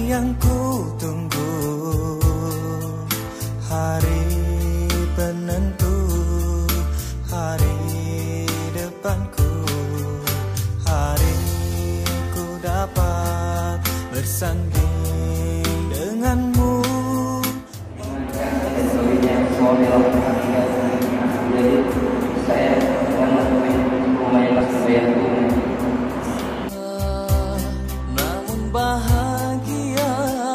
yang ku tunggu, hari penentu, hari depanku, hari ku dapat bersanding denganmu. Jadi saya akan menemui rumahnya Mas Bayar. Namun bahagia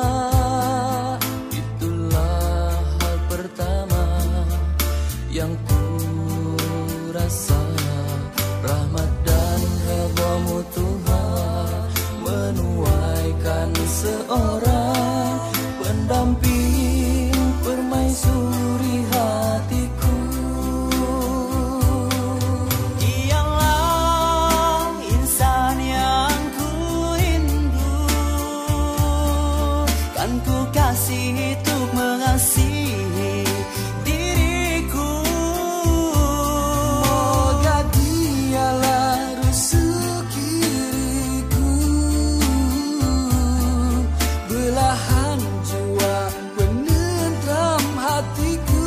itulah hal pertama yang ku rasa. Rahmat dan redha-Mu Tuhan menuaikan seorang pendamping permaisuri hatiku. Dialah insan yang ku rindu, kan ku kasih untuk mengasihi diriku. Moga dialah rusuk diriku, belahan jiwa penentram hatiku.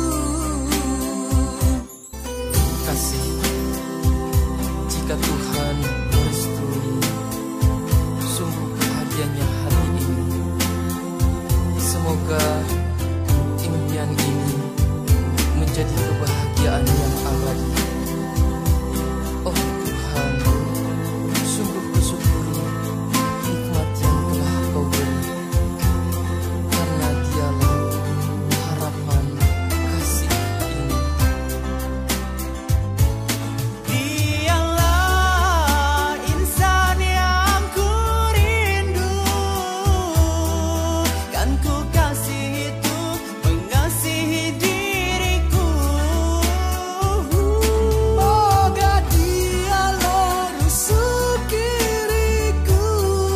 Kasih, jika Tuhan merestui, sungguh bahagianya hari ini. Semoga impian ini menjadi kebahagiaan yang abadi. Oh Tuhan, sungguh kusyukuri nikmat yang telah Kau beri, karena Dialah harapan kasih ini. Dialah insan yang ku rindu, kan ku kasih untuk mengasihi diriku. Moga Dialah rusuk diriku,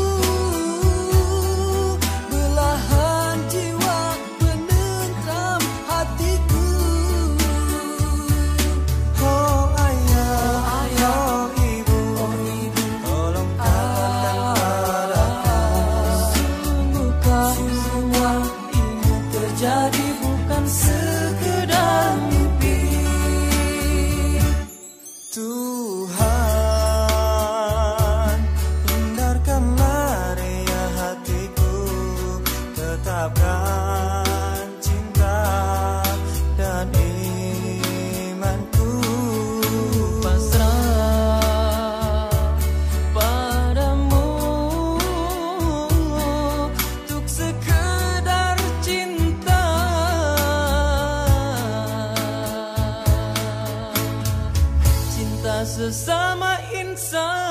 belahan jiwa penentram hatiku. Oh ayah, oh ibu, tolong katakan padaku, sungguhkah semua ini terjadi bukan sekedar mimpi? Tuhan, hindarkanlah riak hatiku, tetapkan cinta dan imanku. Pasrah padamu untuk sekedar cinta. Cinta sesama insan.